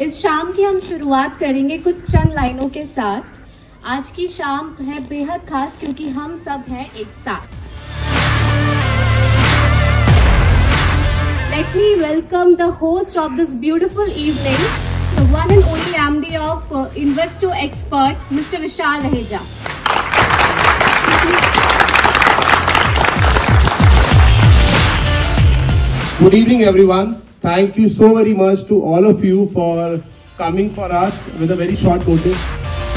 इस शाम की हम शुरुआत करेंगे कुछ चंद लाइनों के साथ। आज की शाम है बेहद खास क्योंकि हम सब हैं एक साथ। Let me welcome the host of this beautiful evening, the one and only MD of Investo Expert, Mr. Vishal Raheja. Good evening, everyone. Thank you so very much to all of you for coming for us with a very short notice.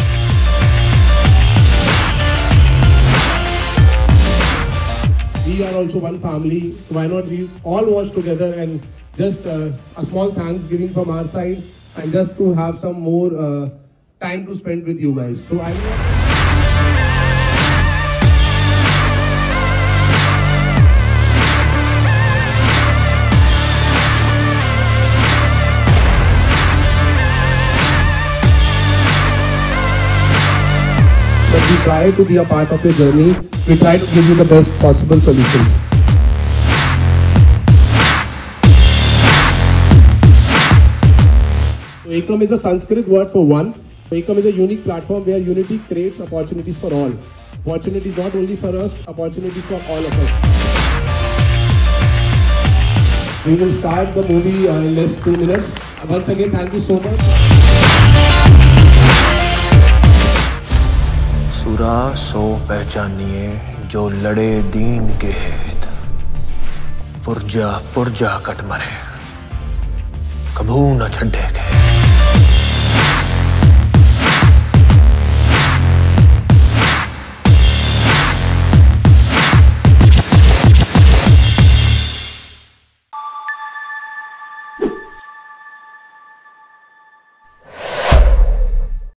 We are also one family, so why not we all watch together and just a small thanksgiving from our side and just to have some more time to spend with you guys. So we try to be a part of your journey. We try to give you the best possible solutions. So Ekam is a Sanskrit word for one. Ekam is a unique platform where unity creates opportunities for all. Opportunities not only for us, opportunities for all of us. We will start the movie in less 2 minutes. Once again, thank you so much. सुरा सो पहचानिए जो लड़े दीन के हित, पुरजा पुरजा cut मरे कभू न छड्डे के।